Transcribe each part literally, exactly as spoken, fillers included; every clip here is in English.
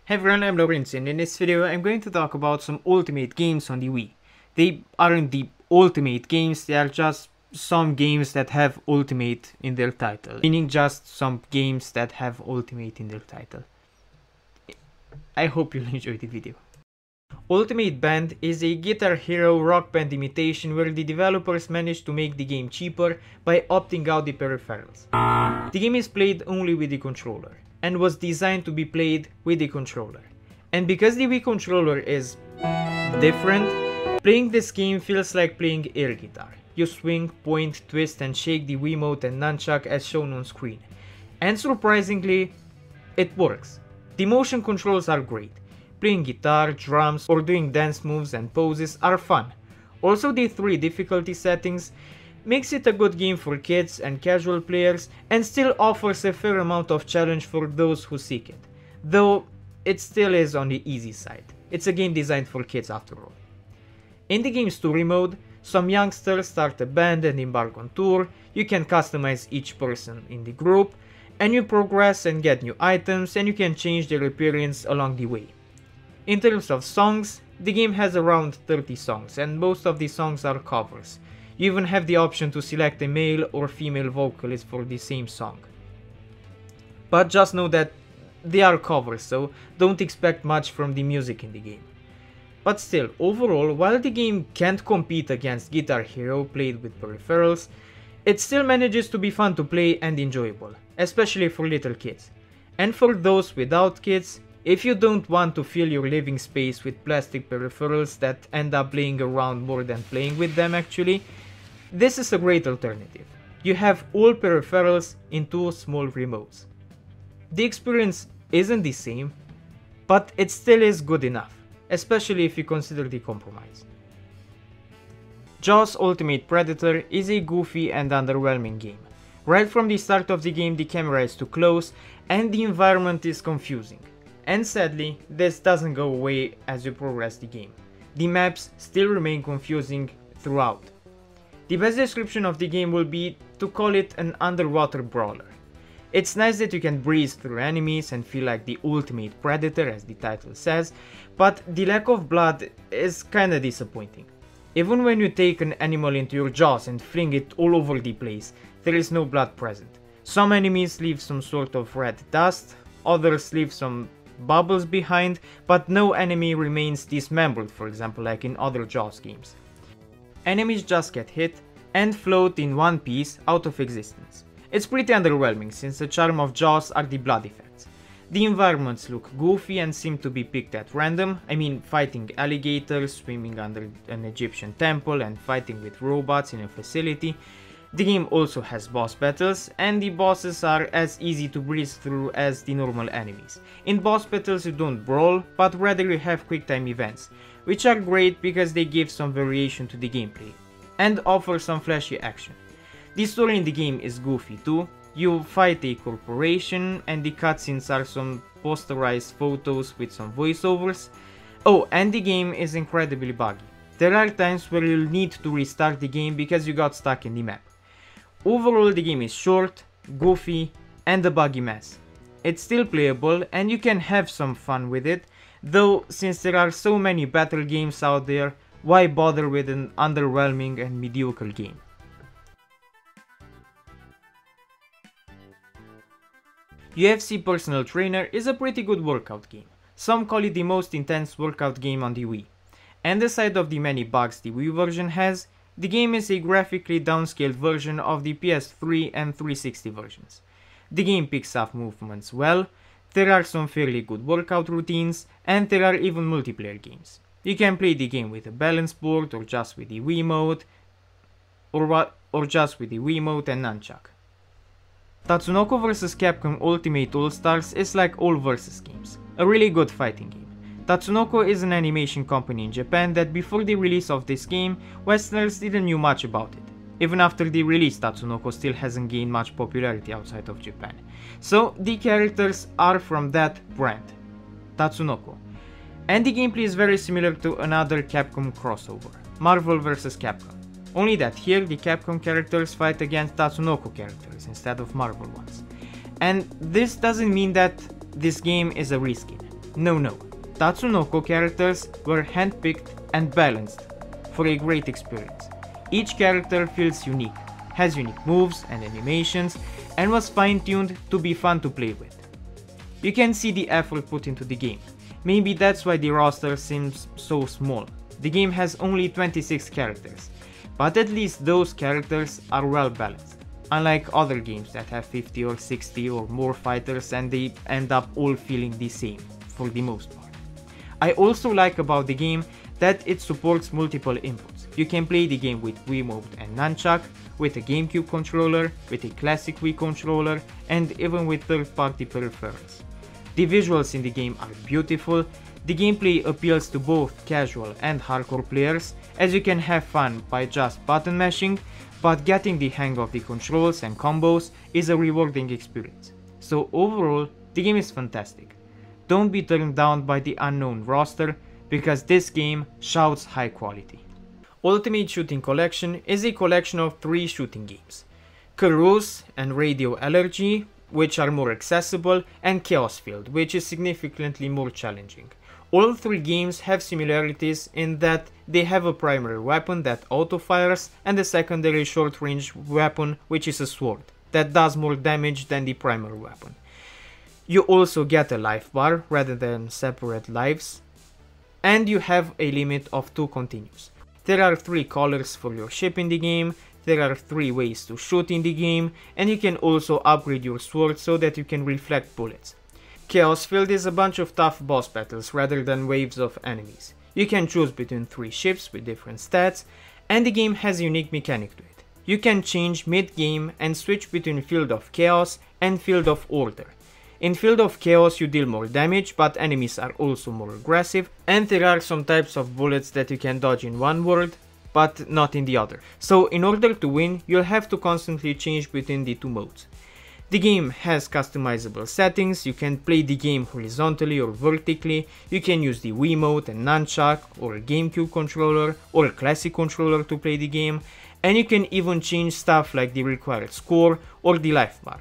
Hey everyone, I'm Lorenzo, and in this video I'm going to talk about some ultimate games on the Wii. They aren't the ultimate games, they are just some games that have ultimate in their title. Meaning just some games that have ultimate in their title. I hope you'll enjoy the video. Ultimate Band is a Guitar Hero Rock Band imitation where the developers managed to make the game cheaper by opting out the peripherals. The game is played only with the controller, and was designed to be played with the controller. And because the Wii controller is different, playing this game feels like playing air guitar. You swing, point, twist and shake the Wiimote and nunchuck as shown on screen. And surprisingly, it works. The motion controls are great. Playing guitar, drums or doing dance moves and poses are fun. Also, the three difficulty settings makes it a good game for kids and casual players, and still offers a fair amount of challenge for those who seek it, though it still is on the easy side. It's a game designed for kids after all. In the game's story mode, some youngsters start a band and embark on tour. You can customize each person in the group, and you progress and get new items, and you can change their appearance along the way. In terms of songs, the game has around thirty songs, and most of the songs are covers. You even have the option to select a male or female vocalist for the same song. But just know that they are covers, so don't expect much from the music in the game. But still, overall, while the game can't compete against Guitar Hero played with peripherals, it still manages to be fun to play and enjoyable, especially for little kids. And for those without kids, if you don't want to fill your living space with plastic peripherals that end up laying around more than playing with them actually, this is a great alternative. You have all peripherals in two small remotes. The experience isn't the same, but it still is good enough, especially if you consider the compromise. Jaws Ultimate Predator is a goofy and underwhelming game. Right from the start of the game, the camera is too close and the environment is confusing. And sadly, this doesn't go away as you progress the game. The maps still remain confusing throughout. The best description of the game will be to call it an underwater brawler. It's nice that you can breeze through enemies and feel like the ultimate predator as the title says, but the lack of blood is kinda disappointing. Even when you take an animal into your jaws and fling it all over the place, there is no blood present. Some enemies leave some sort of red dust, others leave some bubbles behind, but no enemy remains dismembered, for example, like in other Jaws games. Enemies just get hit and float in one piece out of existence. It's pretty underwhelming since the charm of Jaws are the blood effects. The environments look goofy and seem to be picked at random. I mean, fighting alligators, swimming under an Egyptian temple and fighting with robots in a facility. The game also has boss battles, and the bosses are as easy to breeze through as the normal enemies. In boss battles you don't brawl, but rather you have quick time events, which are great because they give some variation to the gameplay, and offer some flashy action. The story in the game is goofy too. You fight a corporation, and the cutscenes are some posterized photos with some voiceovers. Oh, and the game is incredibly buggy. There are times where you'll need to restart the game because you got stuck in the map. Overall, the game is short, goofy, and a buggy mess. It's still playable and you can have some fun with it, though since there are so many battle games out there, why bother with an underwhelming and mediocre game? U F C Personal Trainer is a pretty good workout game. Some call it the most intense workout game on the Wii. And aside of the many bugs the Wii version has, the game is a graphically downscaled version of the P S three and three sixty versions. The game picks up movements well, there are some fairly good workout routines, and there are even multiplayer games. You can play the game with a balance board or just with the Wiimote, or what, or just with the Wiimote and nunchuck. Tatsunoko versus. Capcom Ultimate All-Stars is like all versus games, a really good fighting game. Tatsunoko is an animation company in Japan that before the release of this game, Westerners didn't know much about it. Even after the release, Tatsunoko still hasn't gained much popularity outside of Japan. So the characters are from that brand, Tatsunoko. And the gameplay is very similar to another Capcom crossover, Marvel versus. Capcom. Only that here the Capcom characters fight against Tatsunoko characters instead of Marvel ones. And this doesn't mean that this game is a reskin. No, no. Tatsunoko characters were handpicked and balanced for a great experience. Each character feels unique, has unique moves and animations, and was fine-tuned to be fun to play with. You can see the effort put into the game. Maybe that's why the roster seems so small. The game has only twenty-six characters, but at least those characters are well balanced. Unlike other games that have fifty or sixty or more fighters and they end up all feeling the same, for the most part. I also like about the game that it supports multiple inputs. You can play the game with Wiimote and Nunchuck, with a GameCube controller, with a classic Wii controller, and even with third-party peripherals. The visuals in the game are beautiful. The gameplay appeals to both casual and hardcore players, as you can have fun by just button mashing, but getting the hang of the controls and combos is a rewarding experience. So overall, the game is fantastic. Don't be turned down by the unknown roster, because this game shouts high quality. Ultimate Shooting Collection is a collection of three shooting games: Carouse and Radio Allergy, which are more accessible, and Chaos Field, which is significantly more challenging. All three games have similarities in that they have a primary weapon that auto-fires and a secondary short-range weapon, which is a sword, that does more damage than the primary weapon. You also get a life bar rather than separate lives, and you have a limit of two continues. There are three colors for your ship in the game, there are three ways to shoot in the game, and you can also upgrade your sword so that you can reflect bullets. Chaos Field is a bunch of tough boss battles rather than waves of enemies. You can choose between three ships with different stats, and the game has a unique mechanic to it. You can change mid-game and switch between Field of Chaos and Field of Order. In Field of Chaos you deal more damage, but enemies are also more aggressive, and there are some types of bullets that you can dodge in one world, but not in the other. So in order to win, you'll have to constantly change between the two modes. The game has customizable settings. You can play the game horizontally or vertically, you can use the Wiimote and Nunchuck or a GameCube controller or a classic controller to play the game, and you can even change stuff like the required score or the life bar.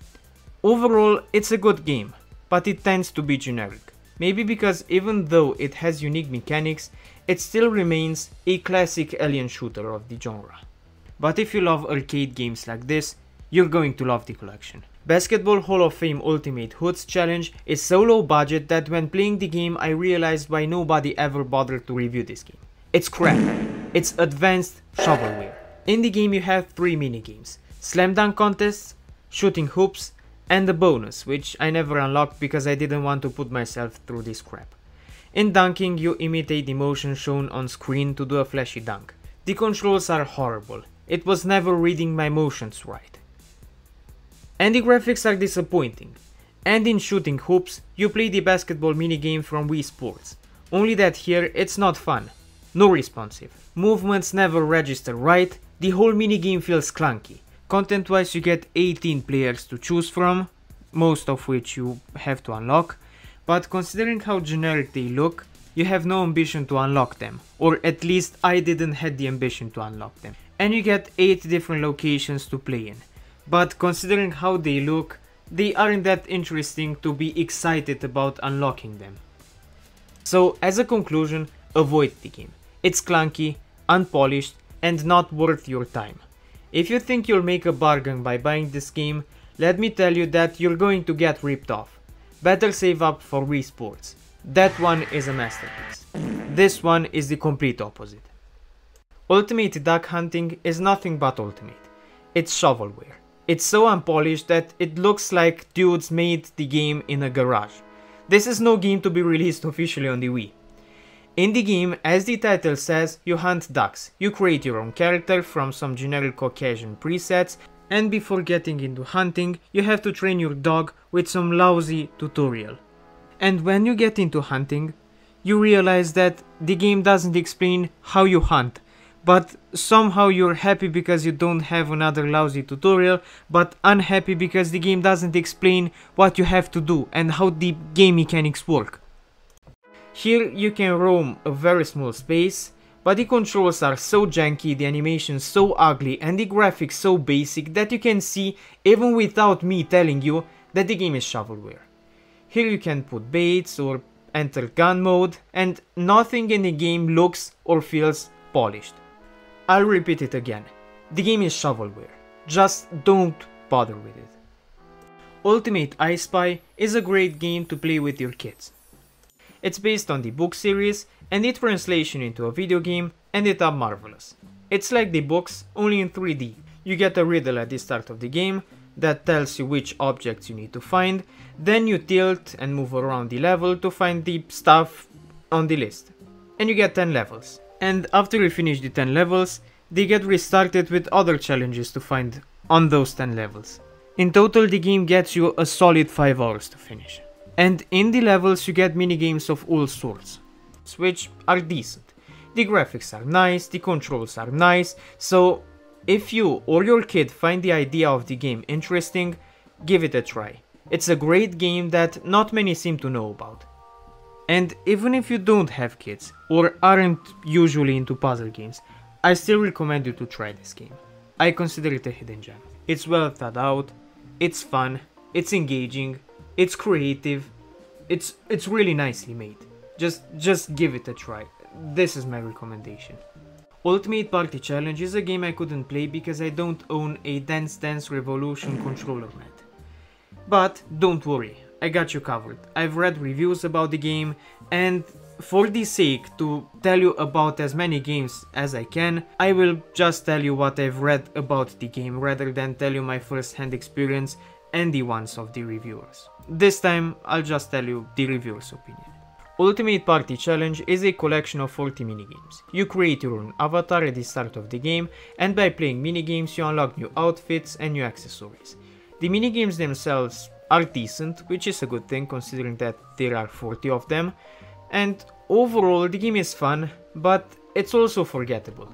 Overall, it's a good game, but it tends to be generic. Maybe because even though it has unique mechanics, it still remains a classic alien shooter of the genre. But if you love arcade games like this, you're going to love the collection. Basketball Hall of Fame Ultimate Hoods Challenge is so low budget that when playing the game I realized why nobody ever bothered to review this game. It's crap. It's advanced shovelware. In the game you have three minigames: slam dunk contests, shooting hoops, and a bonus, which I never unlocked because I didn't want to put myself through this crap. In dunking you imitate the motion shown on screen to do a flashy dunk. The controls are horrible. It was never reading my motions right. And the graphics are disappointing. And in shooting hoops, you play the basketball minigame from Wii Sports. Only that here it's not fun. No responsive. Movements never register right, the whole minigame feels clunky. Content wise you get eighteen players to choose from, most of which you have to unlock, but considering how generic they look, you have no ambition to unlock them, or at least I didn't have the ambition to unlock them. And you get eight different locations to play in. But considering how they look, they aren't that interesting to be excited about unlocking them. So as a conclusion, avoid the game. It's clunky, unpolished, and not worth your time. If you think you'll make a bargain by buying this game, let me tell you that you're going to get ripped off. Better save up for Wii Sports. That one is a masterpiece. This one is the complete opposite. Ultimate Duck Hunting is nothing but Ultimate. It's shovelware. It's so unpolished that it looks like dudes made the game in a garage. This is no game to be released officially on the Wii. In the game, as the title says, you hunt ducks. You create your own character from some generic Caucasian presets, and before getting into hunting, you have to train your dog with some lousy tutorial. And when you get into hunting, you realize that the game doesn't explain how you hunt. But somehow you're happy because you don't have another lousy tutorial, but unhappy because the game doesn't explain what you have to do and how the game mechanics work. Here you can roam a very small space, but the controls are so janky, the animation so ugly, and the graphics so basic that you can see, even without me telling you, that the game is shovelware. Here you can put baits or enter gun mode, and nothing in the game looks or feels polished. I'll repeat it again. The game is shovelware. Just don't bother with it. Ultimate I Spy is a great game to play with your kids. It's based on the book series, and the translation into a video game ended up marvelous. It's like the books, only in three D. You get a riddle at the start of the game that tells you which objects you need to find, then you tilt and move around the level to find the stuff on the list. And you get ten levels. And after you finish the ten levels, they get restarted with other challenges to find on those ten levels. In total, the game gets you a solid five hours to finish. And in the levels you get minigames of all sorts, which are decent. The graphics are nice, the controls are nice, so if you or your kid find the idea of the game interesting, give it a try. It's a great game that not many seem to know about. And even if you don't have kids, or aren't usually into puzzle games, I still recommend you to try this game. I consider it a hidden gem. It's well thought out, it's fun, it's engaging, it's creative, it's it's really nicely made. Just, just give it a try. This is my recommendation. Ultimate Party Challenge is a game I couldn't play because I don't own a Dance Dance Revolution controller mat. But don't worry, I got you covered. I've read reviews about the game, and for the sake to tell you about as many games as I can, I will just tell you what I've read about the game rather than tell you my first-hand experience and the ones of the reviewers. This time I'll just tell you the reviewer's opinion. Ultimate Party Challenge is a collection of forty minigames. You create your own avatar at the start of the game, and by playing minigames you unlock new outfits and new accessories. The minigames themselves are decent, which is a good thing considering that there are forty of them, and overall the game is fun, but it's also forgettable.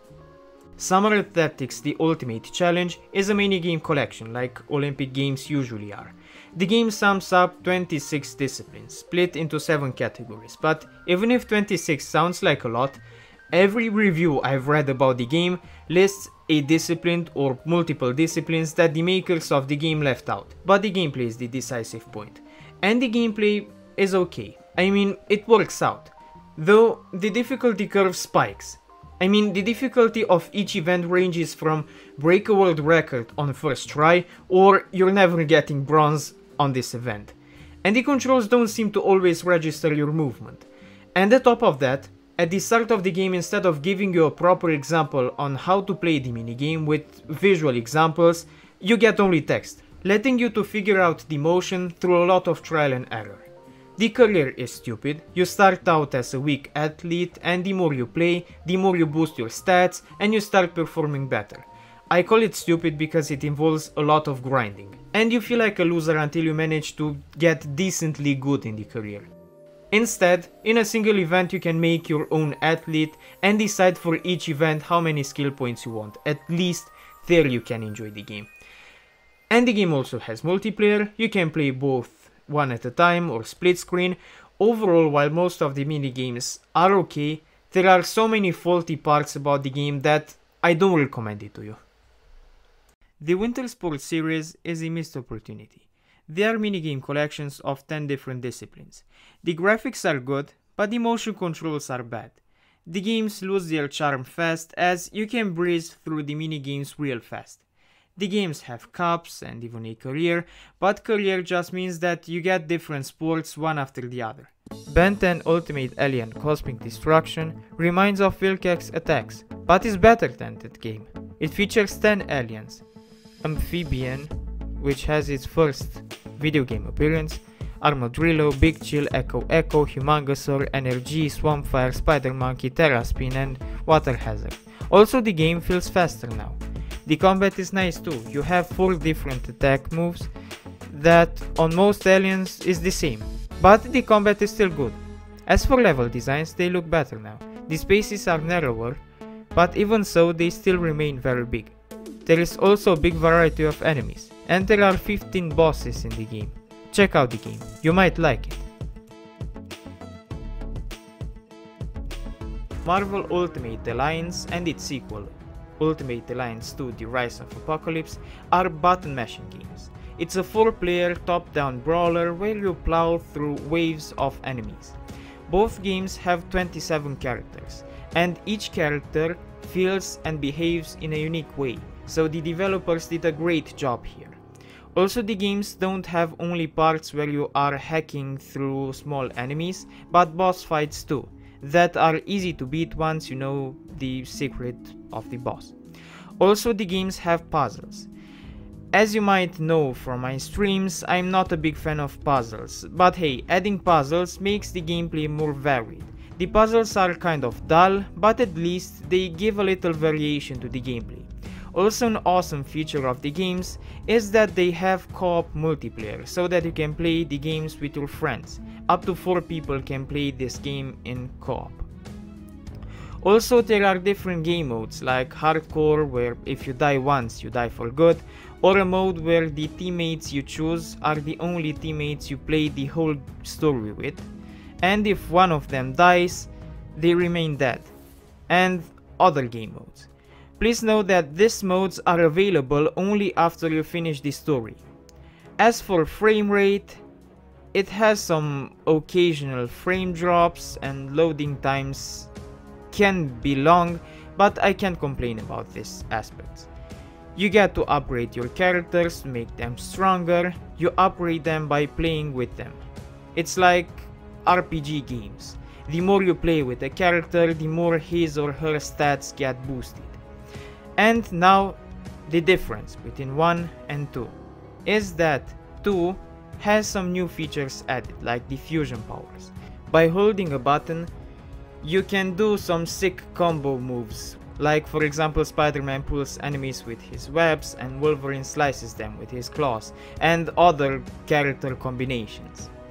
Summer Athletics The Ultimate Challenge is a minigame collection like Olympic Games usually are. The game sums up twenty-six disciplines, split into seven categories, but even if twenty-six sounds like a lot, every review I've read about the game lists a discipline or multiple disciplines that the makers of the game left out, but the gameplay is the decisive point. And the gameplay is okay. I mean, it works out. Though the difficulty curve spikes. I mean, the difficulty of each event ranges from break a world record on first try, or you're never getting bronze on this event. And the controls don't seem to always register your movement. And on top of that, at the start of the game, instead of giving you a proper example on how to play the minigame with visual examples, you get only text, letting you to figure out the motion through a lot of trial and error. The career is stupid. You start out as a weak athlete, and the more you play, the more you boost your stats and you start performing better. I call it stupid because it involves a lot of grinding, and you feel like a loser until you manage to get decently good in the career. Instead, in a single event you can make your own athlete and decide for each event how many skill points you want. At least there you can enjoy the game. And the game also has multiplayer. You can play both one at a time or split screen. Overall, while most of the minigames are okay, there are so many faulty parts about the game that I don't recommend it to you. The Winter Sports series is a missed opportunity. They are minigame collections of ten different disciplines. The graphics are good, but the motion controls are bad. The games lose their charm fast as you can breeze through the minigames real fast. The games have cups and even a career, but career just means that you get different sports one after the other. Ben ten Ultimate Alien Cosmic Destruction reminds of Wilczek's Attacks, but is better than that game. It features ten aliens. Amphibian, which has its first video game appearance, Armadillo, Big Chill, Echo Echo, Humongosaur, Energy, Swampfire, Spider Monkey, Terraspin and Water Hazard. Also the game feels faster now. The combat is nice too. You have four different attack moves that on most aliens is the same, but the combat is still good. As for level designs, they look better now. The spaces are narrower, but even so they still remain very big. There is also a big variety of enemies, and there are fifteen bosses in the game. Check out the game, you might like it. Marvel Ultimate Alliance and its sequel, Ultimate Alliance two The Rise of Apocalypse, are button mashing games. It's a four player top-down brawler where you plow through waves of enemies. Both games have twenty-seven characters, and each character feels and behaves in a unique way, so the developers did a great job here. Also, the games don't have only parts where you are hacking through small enemies, but boss fights too, that are easy to beat once you know the secret of the boss. Also, the games have puzzles. As you might know from my streams, I'm not a big fan of puzzles, but hey, adding puzzles makes the gameplay more varied. The puzzles are kind of dull, but at least they give a little variation to the gameplay. Also, an awesome feature of the games is that they have co-op multiplayer, so that you can play the games with your friends. Up to four people can play this game in co-op. Also, there are different game modes like hardcore, where if you die once you die for good, or a mode where the teammates you choose are the only teammates you play the whole story with, and if one of them dies, they remain dead, and other game modes. Please note that these modes are available only after you finish the story. As for frame rate, it has some occasional frame drops and loading times can be long, but I can't complain about this aspect. You get to upgrade your characters to make them stronger. You upgrade them by playing with them. It's like R P G games. The more you play with a character, the more his or her stats get boosted. And now, the difference between one and two is that two has some new features added, like the fusion powers. By holding a button, you can do some sick combo moves, like for example Spider-Man pulls enemies with his webs and Wolverine slices them with his claws, and other character combinations.